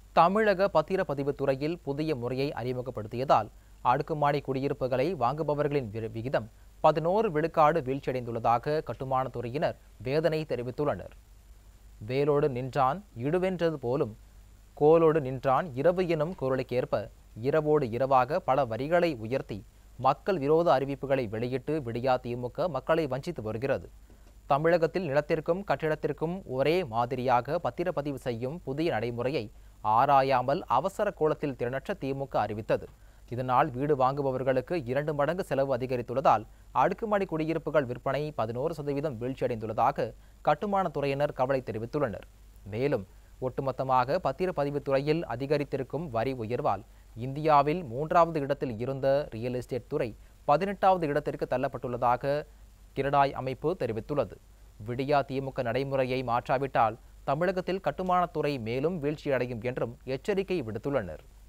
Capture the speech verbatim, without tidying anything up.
தமிழக பத்திரப்பதிவு துறையில் புதிய முறையை அறிமுகப்படுத்தியதால் அடுக்குமாடி குடியிருப்புகளை வாங்குபவர்களின் விகிதம் பதினோரு விழுக்காடு வீழ்ச்சியடைந்துள்ளதாக கட்டுமானத் துறையினர் வேதனை தெரிவித்துள்ளனர். வேலோடு நின்றான் இடுவென்றது போலும் கோலோடு நின்றான் இரவு எனும் குரலுக்கேற்ப இரவோடு இரவாக பல வரிகளை உயர்த்தி மக்கள் விரோத அறிவிப்புகளை வெளியிட்டு விடியா திமுக மக்களை வஞ்சித்து வருகிறது. தமிழகத்தில் நிலத்திற்கும் கட்டிடத்திற்கும் ஒரே மாதிரியாக பத்திரப்பதிவு செய்யும் புதிய நடைமுறையை ஆராயாமல் அவசர கோலத்தில் திறனற்ற திமுக அறிவித்தது. இதனால் வீடு வாங்குபவர்களுக்கு இரண்டு மடங்கு செலவு அதிகரித்துள்ளதால் அடுக்குமாடி குடியிருப்புகள் விற்பனை பதினோரு சதவீதம் வீழ்ச்சியடைந்துள்ளதாக கட்டுமானத் துறையினர் கவலை தெரிவித்துள்ளனர். மேலும் ஒட்டுமொத்தமாக பத்திரப்பதிவு துறையில் அதிகரித்திருக்கும் வரி உயர்வால் இந்தியாவில் மூன்றாவது இடத்தில் இருந்த ரியல் எஸ்டேட் துறை பதினெட்டாவது இடத்திற்கு தள்ளப்பட்டுள்ளதாக கிரடாய் அமைப்பு தெரிவித்துள்ளது. விடியா திமுக நடைமுறையை மாற்றாவிட்டால் தமிழகத்தில் கட்டுமானத் துறை மேலும் வீழ்ச்சியடையும் என்றும் எச்சரிக்கை விடுத்துள்ளனர்.